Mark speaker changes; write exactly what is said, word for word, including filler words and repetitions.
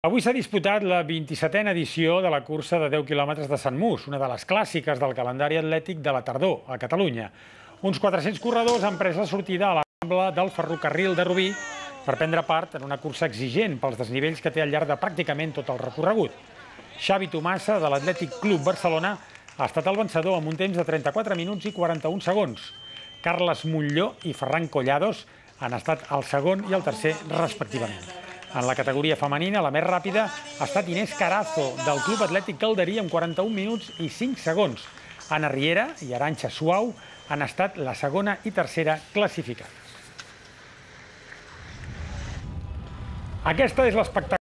Speaker 1: Avui s'ha disputat la vint-i-setena edició de la cursa de deu quilòmetres de Sant Mus, una de les clàssiques del calendari atlètic de la tardor, a Catalunya. Uns quatre-cents corredors han pres la sortida a la Rambla del Ferrocarril de Rubí per prendre part en una cursa exigent pels desnivells que té al llarg de pràcticament tot el recorregut. Xavi Tomasa, de l'Atlètic Club Barcelona, ha estat el vencedor amb un temps de trenta-quatre minuts i quaranta-un segons. Carles Montlló i Ferran Collados han estat el segon i el tercer, respectivament. En la categoria femenina, la més ràpida ha estat Inés Carazo, del Club Atlètic Calderí, amb quaranta-un minuts i cinc segons. Anna Riera i Arantxa Suau han estat la segona i tercera classificades. Aquesta és l'espectacle.